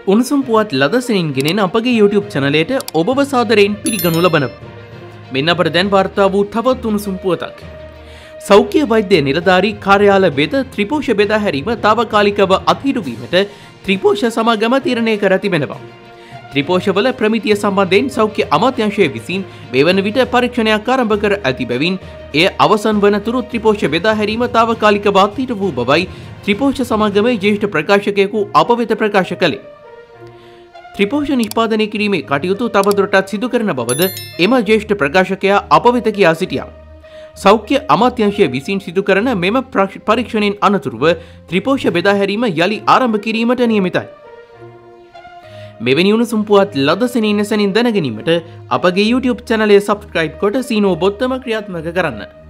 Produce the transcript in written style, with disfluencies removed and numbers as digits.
උණුසුම් පුවත් ලදසනින් ගෙනෙන අපගේ YouTube චැනලයට ඔබව සාදරයෙන් පිළිගනු ලබනවා. මෙන්න අපට දැන් වාර්තා වූ තවත් උණුසුම් පුවතක්. සෞඛ්‍ය වෛද්‍ය නිලධාරී කාර්යාල වෙත ත්‍රිපෝෂ බෙදා හැරීම తాවකාලිකව අත්හිටු වීමට ත්‍රිපෝෂ සමාගම තීරණය කර තිබෙනවා. ත්‍රිපෝෂවල ප්‍රමිතිය සම්බන්ධයෙන් සෞඛ්‍ය අමාත්‍යාංශය විසින් මෙවන විට පරීක්ෂණයක් ආරම්භ කර ඇති බැවින් එය අවසන් වන තුරු ත්‍රිපෝෂ බෙදා හැරීම తాවකාලිකව අත්හිටු වූ බවයි ත්‍රිපෝෂ සමාගමේ ජ්‍යෙෂ්ඨ ප්‍රකාශකයෙකු අප වෙත ප්‍රකාශ කළේ. ත්‍රිපෝෂ නිෂ්පාදනය කිරීමේ කටයුතු තවදුරටත් සිදු කරන බවද එම ජ්‍යෙෂ්ඨ ප්‍රකාශකයා අප වෙත කියා සිටියා. සෞඛ්‍ය අමාත්‍යාංශය විසින් සිදු කරන මෙම පරීක්ෂණයෙන් අනතුරුව ත්‍රිපෝෂ බෙදා හැරීම යලි ආරම්භ කිරීමට නියමිතයි. මෙවැනි උණුසුම් පුවත් ලදසනින් නැසනින් දැන ගැනීමට අපගේ YouTube චැනලය සබ්ස්ක්‍රයිබ් කොට සීනෝ බොත්තම ක්‍රියාත්මක කරන්න.